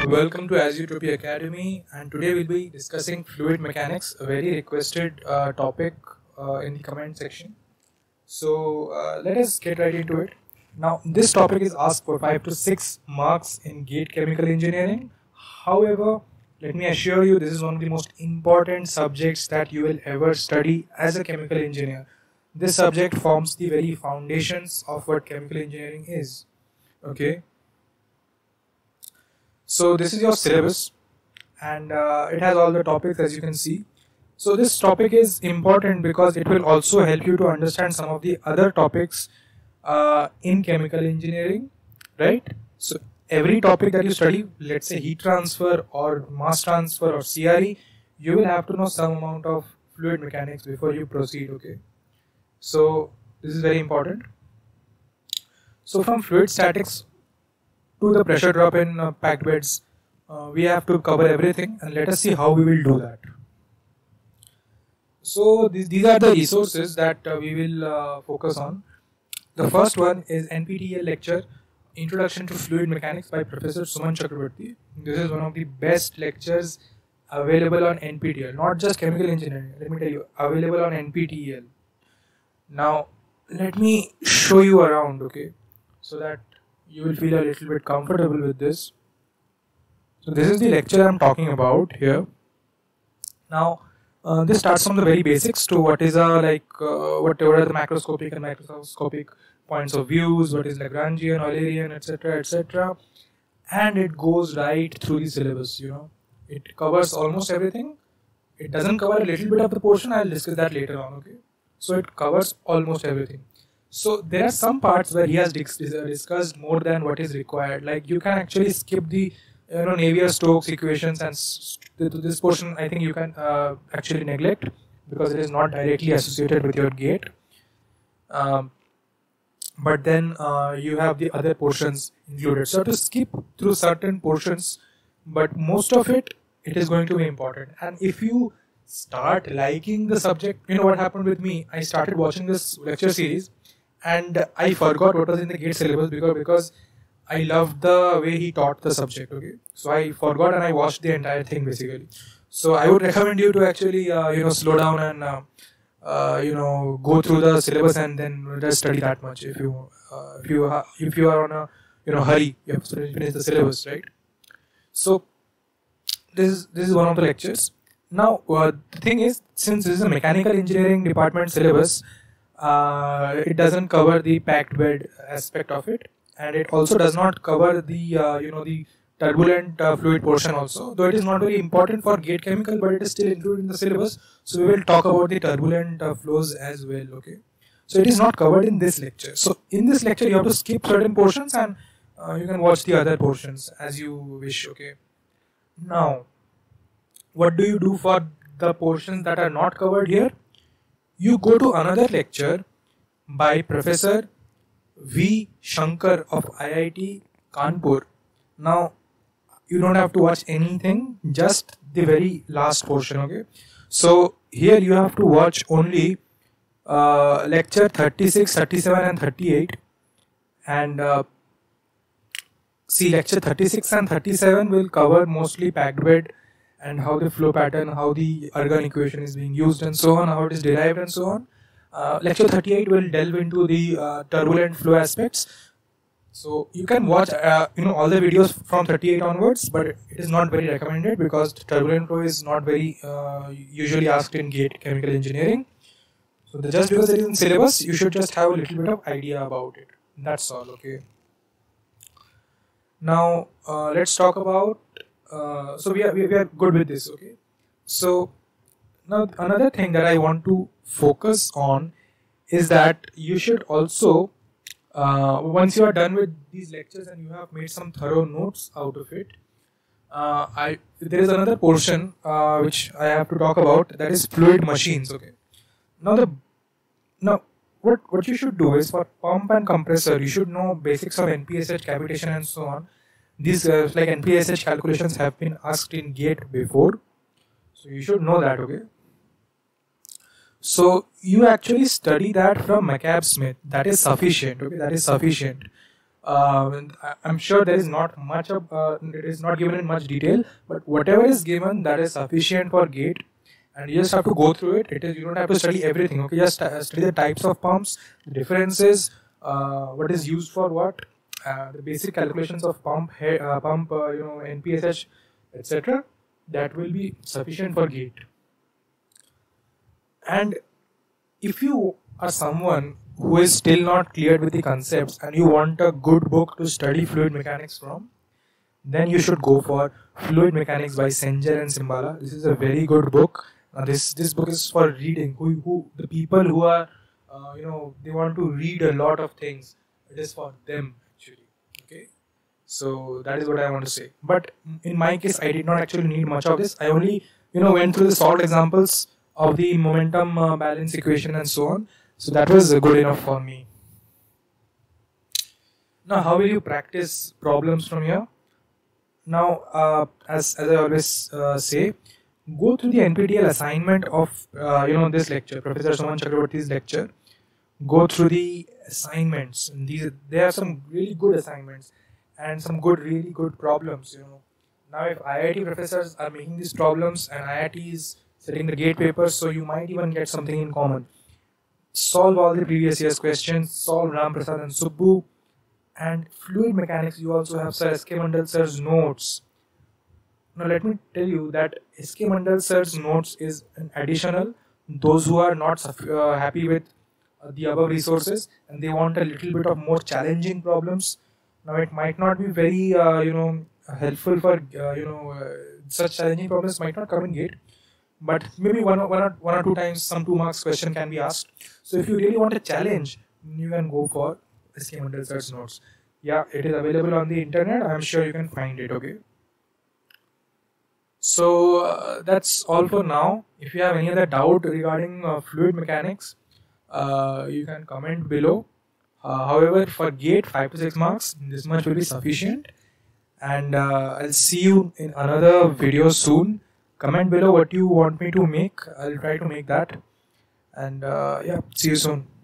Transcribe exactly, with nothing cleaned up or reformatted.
Welcome to Azutopia Academy, and today we'll be discussing fluid mechanics, a very requested uh, topic uh, in the comment section. So uh, let us get right into it. Now, this topic is asked for five to six marks in GATE Chemical Engineering. However, let me assure you, this is one of the most important subjects that you will ever study as a chemical engineer. This subject forms the very foundations of what chemical engineering is. Okay. So this is your syllabus, and uh, it has all the topics as you can see. So this topic is important because it will also help you to understand some of the other topics uh, in chemical engineering, right? So every topic that you study, let's say heat transfer or mass transfer or C R E, you will have to know some amount of fluid mechanics before you proceed, okay? So this is very important. So from fluid statics to the pressure drop in uh, packed beds, uh, we have to cover everything, and let us see how we will do that. So these, these are the resources that uh, we will uh, focus on. The first one is N P T E L lecture, Introduction to Fluid Mechanics by Professor Suman Chakrabarti. This is one of the best lectures available on N P T E L, not just chemical engineering, let me tell you, available on N P T E L. Now, let me show you around, okay, so that you will feel a little bit comfortable with this. So this is the lecture I'm talking about here. Now, uh, this starts from the very basics to what is a like uh, whatever are the macroscopic and microscopic points of views, what is Lagrangian, Eulerian, et cetera, et cetera, and it goes right through the syllabus. You know, it covers almost everything. It doesn't cover a little bit of the portion. I'll discuss that later on. Okay, so it covers almost everything. So there are some parts where he has discussed more than what is required. Like you can actually skip the you know Navier-Stokes equations, and this portion I think you can uh, actually neglect because it is not directly associated with your GATE. Um, but then uh, you have the other portions included. So to skip through certain portions, but most of it, it is going to be important. And if you start liking the subject, you know what happened with me? I started watching this lecture series, and I forgot what was in the GATE syllabus because because I loved the way he taught the subject. Okay, so I forgot and I watched the entire thing basically. So I would recommend you to actually uh, you know slow down and uh, uh, you know go through the syllabus and then just study that much. If you uh, if you ha- if you are on a you know hurry, you have to finish the syllabus, right? So this is this is one of the lectures. Now uh, the thing is, since this is a mechanical engineering department syllabus, Uh, it doesn't cover the packed bed aspect of it, and it also does not cover the uh, you know the turbulent uh, fluid portion also, though it is not very important for GATE chemical, but it is still included in the syllabus. So we will talk about the turbulent uh, flows as well. Okay, so it is not covered in this lecture. So in this lecture you have to skip certain portions, and uh, you can watch the other portions as you wish. Okay, now what do you do for the portions that are not covered here? You go to another lecture by Professor V. Shankar of I I T Kanpur. Now, you don't have to watch anything, just the very last portion, okay? So, here you have to watch only uh, lecture thirty-six, thirty-seven and thirty-eight. And uh, see, lecture thirty-six and thirty-seven will cover mostly packed bed and how the flow pattern, how the Argon equation is being used and so on, how it is derived and so on. Uh, lecture thirty-eight will delve into the uh, turbulent flow aspects. So you can watch uh, you know all the videos from thirty-eight onwards, but it is not very recommended because turbulent flow is not very uh, usually asked in GATE chemical engineering. So the, just because it is in syllabus, you should just have a little bit of idea about it. That's all, okay? Now uh, let's talk about Uh, so we are, we are good with this, okay? So now another thing that I want to focus on is that you should also, uh, once you are done with these lectures and you have made some thorough notes out of it, uh, I there is another portion uh, which I have to talk about, that is fluid machines, okay? Now the now what what you should do is, for pump and compressor, you should know basics of N P S H, cavitation and so on. These uh, like N P S H calculations have been asked in GATE before, so you should know that, okay? So you actually study that from McCabe Smith. That is sufficient, okay? That is sufficient. Um, and I- I'm sure there is not much of, uh, it is not given in much detail, but whatever is given, that is sufficient for GATE, and you just have to go through it. It is, you don't have to study everything. Okay, just uh, study the types of pumps, the differences, uh, what is used for what, uh, the basic calculations of pump, he- uh, pump, uh, you know, N P S H, et cetera. That will be sufficient for GATE. And if you are someone who is still not cleared with the concepts and you want a good book to study fluid mechanics from, then you should go for Fluid Mechanics by Senjar and Simbala. This is a very good book. Uh, this this book is for reading. Who who the people who are, uh, you know, they want to read a lot of things. It is for them actually. Okay, so that is what I want to say. But in my case, I did not actually need much of this. I only, you know, went through the solved examples of the momentum uh, balance equation and so on. So that was uh, good enough for me. Now, how will you practice problems from here? Now, uh, as, as I always uh, say, go through the N P T E L assignment of uh, you know this lecture, Professor Suman Chakraborty's lecture. Go through the assignments. And these there are some really good assignments and some good, really good problems. You know, now if I I T professors are making these problems and I I T is setting the GATE papers, so you might even get something in common. Solve all the previous year's questions. Solve Ram Prasad and Subbu. And fluid mechanics, you also have Sir S K Mandal sir's notes. Now let me tell you that S K Mandal sir's notes is an additional. Those who are not uh, happy with uh, the above resources and they want a little bit of more challenging problems. Now it might not be very uh, you know helpful for uh, you know uh, such challenging problems might not come in GATE, but maybe one or, one or one or two times some two marks question can be asked. So if you really want a challenge, you can go for S K Mandal sir's notes. Yeah, it is available on the internet. I'm sure you can find it. Okay. So uh, that's all for now. If you have any other doubt regarding uh, fluid mechanics, uh, you can comment below. Uh, however, for GATE five to six marks, this much will be sufficient. And uh, I'll see you in another video soon. Comment below what you want me to make. I'll try to make that. And uh, yeah, see you soon.